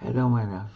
Hello, my love.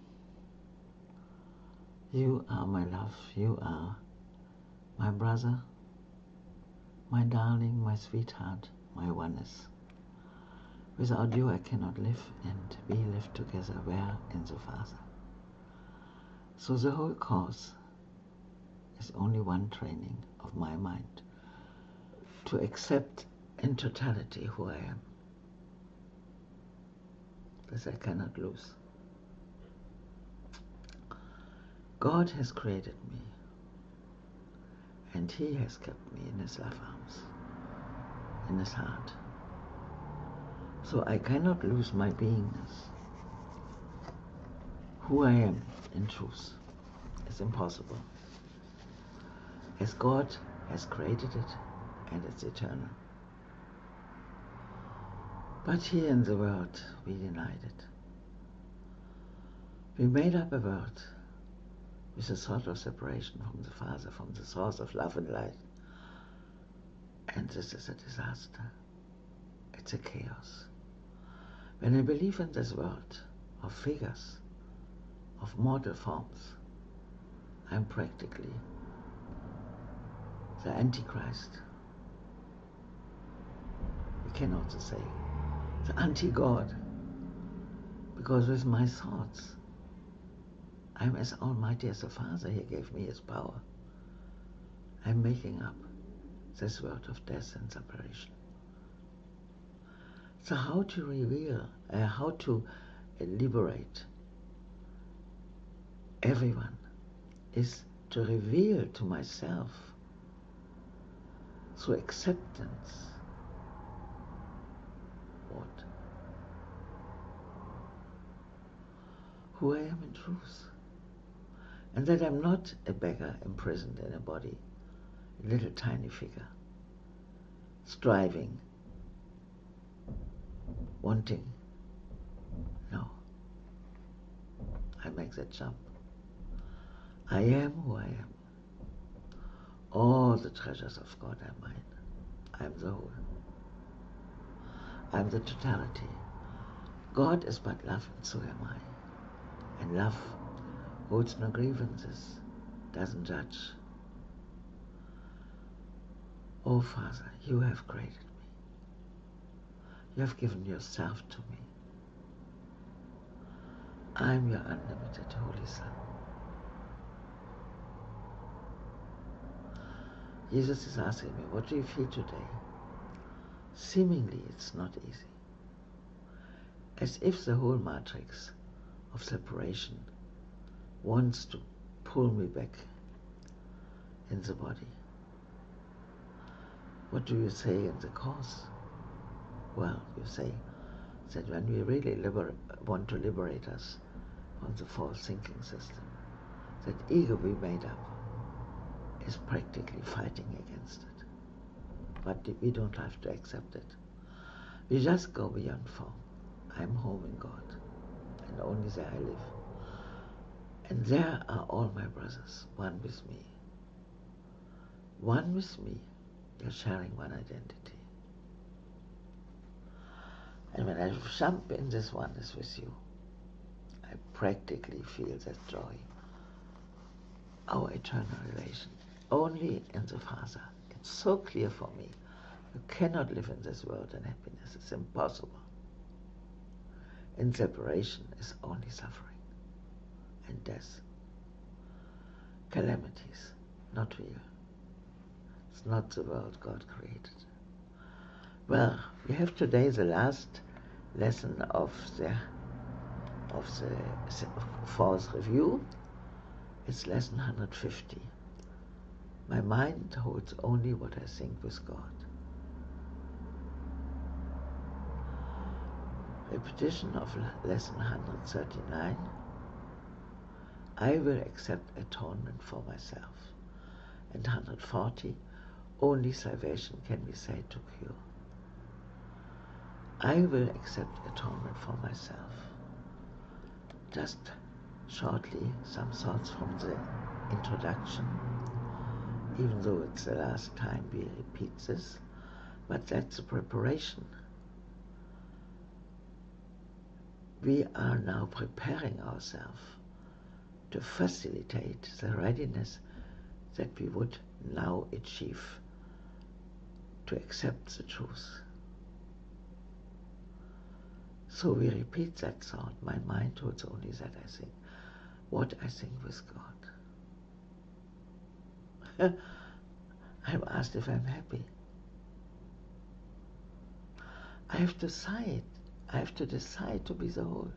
You are my love. You are my brother, my darling, my sweetheart, my oneness. Without you, I cannot live, and we live together where? In the Father. So the whole course is only one training of my mind to accept in totality who I am. This I cannot lose. God has created me, and He has kept me in His love arms, in His heart. So I cannot lose my beingness. Who I am in truth is impossible, as God has created it, and it's eternal. But here in the world, we denied it. We made up a world with a thought of separation from the Father, from the source of love and light. And this is a disaster. It's a chaos. When I believe in this world of figures, of mortal forms, I'm practically the Antichrist. We can also say the anti-God, because with my thoughts, I'm as almighty as the Father. He gave me His power. I'm making up this world of death and separation. So how to reveal, how to liberate everyone is to reveal to myself through acceptance what? Who I am in truth. And that I'm not a beggar imprisoned in a body, a little tiny figure, striving, wanting. No. I make that jump. I am who I am. All the treasures of God are mine. I am the whole. I am the totality. God is but love, and so am I. And love holds no grievances, doesn't judge. Oh Father, you have created me. You have given yourself to me. I am your unlimited Holy Son. Jesus is asking me, what do you feel today? Seemingly it's not easy. As if the whole matrix of separation wants to pull me back in the body. What do you say in the Course? Well, you say that when we really want to liberate us from the false thinking system, that ego we made up is practically fighting against it. But we don't have to accept it. We just go beyond form. I'm home in God, and only there I live. And there are all my brothers, one with me. One with me, they're sharing one identity. And when I jump in this oneness with you, I practically feel that joy. Our eternal relation, only in the Father. It's so clear for me. You cannot live in this world in happiness. It's impossible. In separation is only suffering and death. Calamities, not real. It's not the world God created. Well, we have today the last lesson of the fourth review. It's lesson 150. My mind holds only what I think with God. Repetition of lesson 139. I will accept atonement for myself. And 140. Only salvation can be said to cure. I will accept atonement for myself. Just shortly, some thoughts from the introduction, even though it's the last time we repeat this, but that's a preparation we are now preparing ourselves to facilitate the readiness that we would now achieve to accept the truth. So we repeat that thought. My mind holds only that I think. What I think with God. I'm asked if I'm happy. I have to decide. I have to decide to be the whole.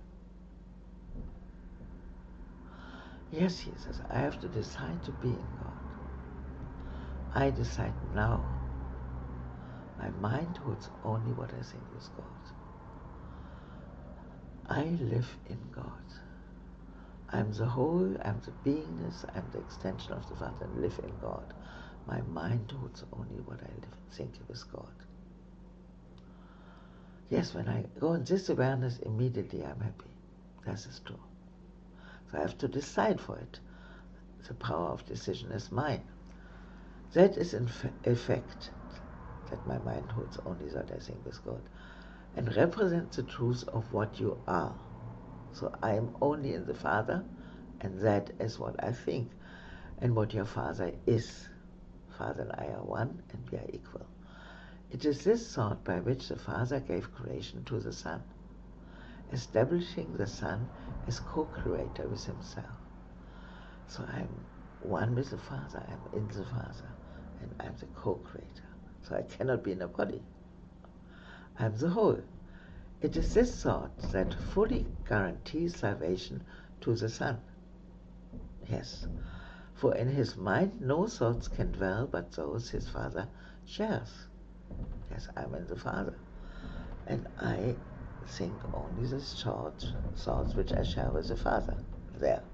Yes, he says, I have to decide to be in God. I decide now. My mind holds only what I think with God. I live in God. I'm the whole, I'm the beingness, I'm the extension of the Father and live in God. My mind holds only what I think with God. Yes, when I go in this awareness, immediately I'm happy. That is true. So I have to decide for it. The power of decision is mine. That is in effect that my mind holds only that I think with God and represents the truth of what you are. So I am only in the Father, and that is what I think, and what your Father is. Father and I are one, and we are equal. It is this thought by which the Father gave creation to the Son, establishing the Son as co-creator with himself. So I'm one with the Father, I'm in the Father, and I'm the co-creator. So I cannot be in a body. I'm the whole. It is this thought that fully guarantees salvation to the Son. Yes, for in his mind no thoughts can dwell but those his Father shares. Yes, I'm in the Father, and I think only the thoughts which I share with the Father. There.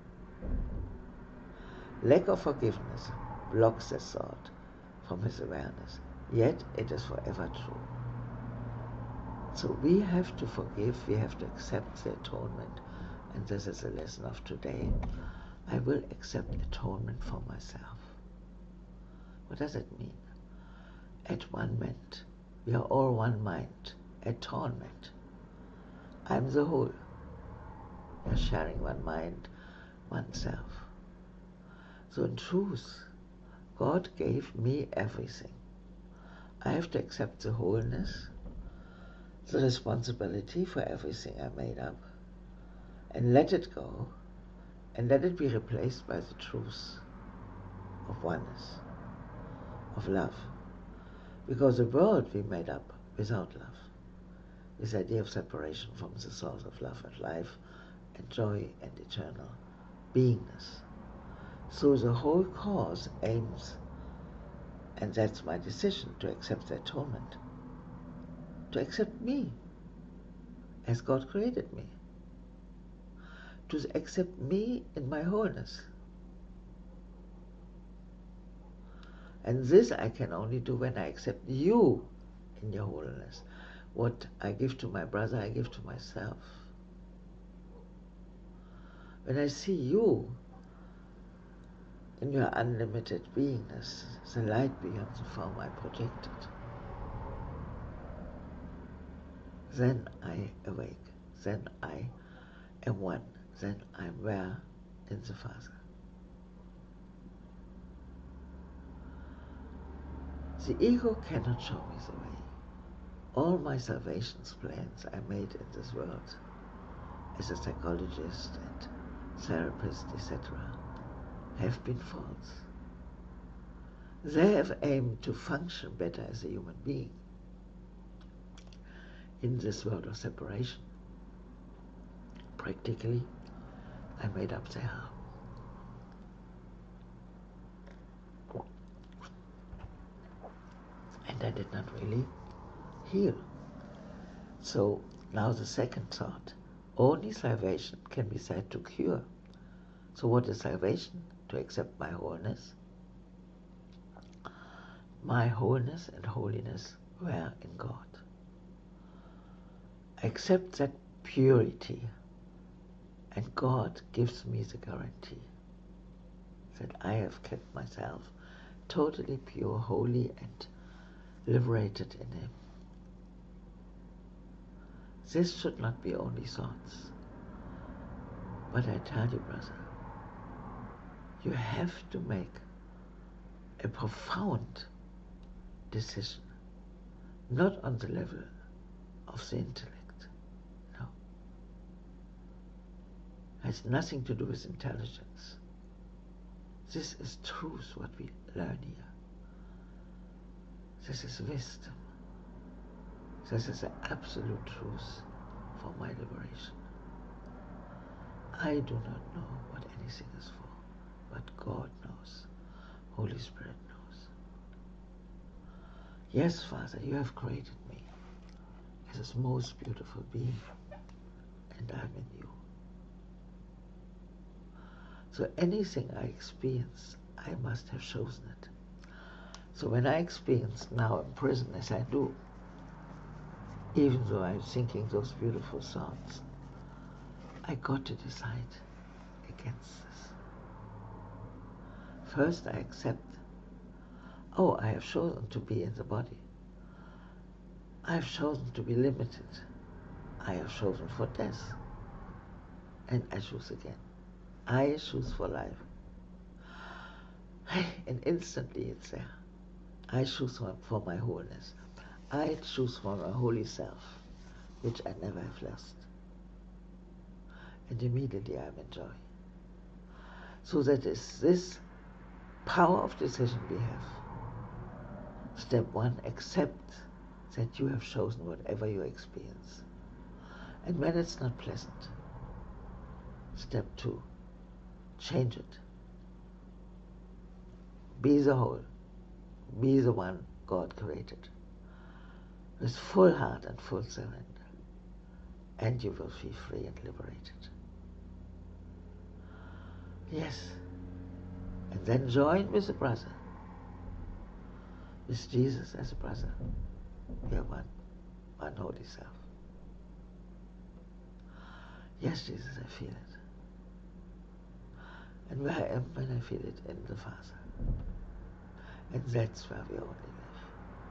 Lack of forgiveness blocks this thought from his awareness, yet it is forever true. So we have to forgive, we have to accept the atonement, and this is the lesson of today. I will accept atonement for myself. What does it mean? At-one-ment. We are all one mind. Atonement. I'm the whole. We are sharing one mind, oneself. So in truth, God gave me everything. I have to accept the wholeness, the responsibility for everything I made up, and let it go, and let it be replaced by the truth of oneness, of love. Because the world we made up without love, this idea of separation from the source of love and life and joy and eternal beingness. So the whole cause aims, and that's my decision, to accept the atonement, to accept me as God created me, to accept me in my wholeness. And this I can only do when I accept you in your wholeness. What I give to my brother, I give to myself. When I see you in your unlimited beingness, the light beyond the form I projected, then I awake, then I am one, then I'm where in the Father. The ego cannot show me the way. All my salvation's plans I made in this world, as a psychologist and therapist, etc., have been false. They have aimed to function better as a human being in this world of separation. Practically, I made up the hell. And I did not really heal. So now the second thought, only salvation can be said to cure. So what is salvation? To accept my wholeness. My wholeness and holiness were in God. I accept that purity, and God gives me the guarantee that I have kept myself totally pure, holy, and liberated in Him. This should not be only thoughts. But I tell you, brother, you have to make a profound decision, not on the level of the intellect. No. It has nothing to do with intelligence. This is truth, what we learn here. This is wisdom. This is the absolute truth for my liberation. I do not know what anything is for, but God knows. Holy Spirit knows. Yes, Father, you have created me as this most beautiful being, and I'm in you. So anything I experience, I must have chosen it. So when I experience now in prison as I do, even though I'm thinking those beautiful thoughts, I got to decide against this. First I accept, oh, I have chosen to be in the body. I have chosen to be limited. I have chosen for death. And I choose again. I choose for life. And instantly it's there. I choose for my wholeness. I choose for my holy self, which I never have lost. And immediately I'm in joy. So that is this power of decision we have. Step one, accept that you have chosen whatever you experience. And when it's not pleasant, step two, change it. Be the whole. Be the one God created. With full heart and full surrender. And you will be free and liberated. Yes. And then join with the brother. With Jesus as a brother. We are one holy self. Yes, Jesus, I feel it. And where I am when I feel it? In the Father. And that's where we only live.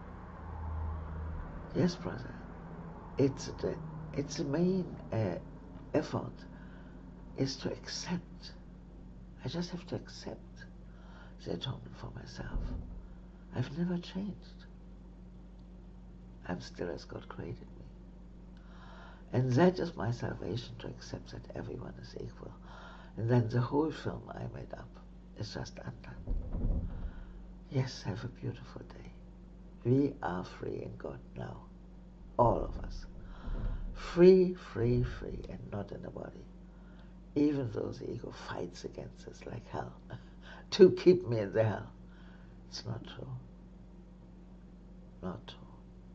Yes, brother. It's the main effort is to accept. I just have to accept the atonement for myself. I've never changed. I'm still as God created me. And that is my salvation, to accept that everyone is equal. And then the whole film I made up is just undone. Yes, have a beautiful day. We are free in God now. All of us. Free, free, free, and not in the body. Even though the ego fights against us like hell to keep me in the hell. It's not true. Not true.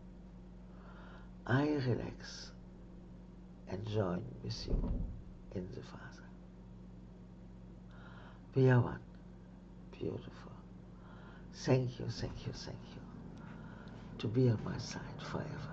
I relax and join with you in the Father. We are one. Beautiful. Thank you, thank you, thank you to be on my side forever.